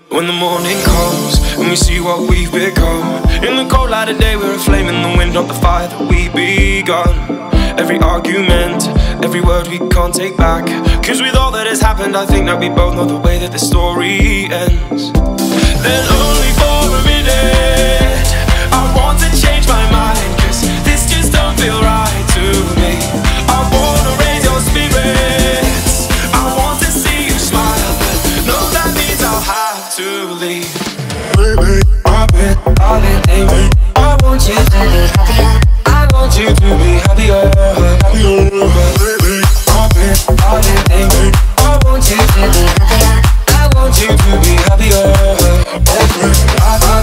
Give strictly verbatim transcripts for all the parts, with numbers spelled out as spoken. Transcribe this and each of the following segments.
When the morning comes and we see what we've become, in the cold light of day we're a flame in the wind, not the fire that we begun. Every argument, every word we can't take back, cause with all that has happened I think that we both know the way that the story ends. Then only for a minute I want to change my mind, cause this just don't feel right to me. I wanna raise your spirits, I want to see you smile, but no, that means I'll have to leave. Baby, I've been, I've been thinking, I want you to be happier, I want you to be happier, happier. Baby, I've been, I've been thinking, I want you to be happier, I want you to be happier. I've been, I've been,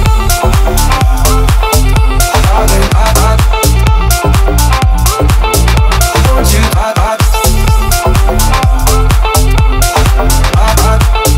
I've been, I've been, I want you, I've been, I've been.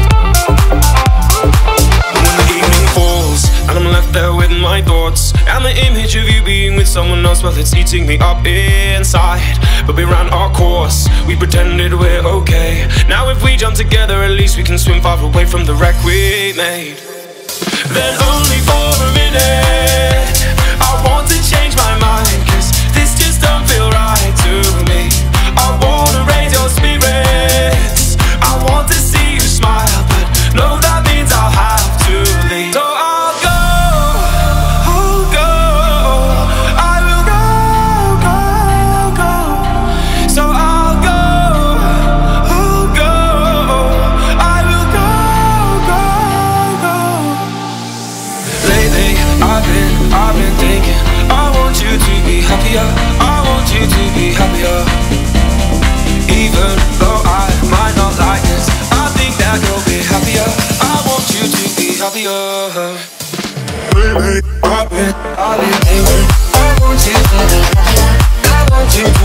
When the evening falls and I'm left there with my thoughts and the image of you being with someone else, well, it's eating me up inside. But we ran our course, we pretended we're okay. Now if we jump together, at least we can swim far away from the wreck we made. Then only for a minute I want to change my mind, cause this just don't feel right to me. I wanna raise your spirits, I want to see you smile, but no, that means I'll have to leave. So I'll go, I'll go, I will go, go, go. So I'll go, I'll go, I will go, go, go. Lately, I've been, I've been thinking, I want you to be happier, I want you to be happier. Even though I might not like this, I think that you'll be happier, I want you to be happier. Baby, I've been, I've been thinking, I want you to be happier, I want you to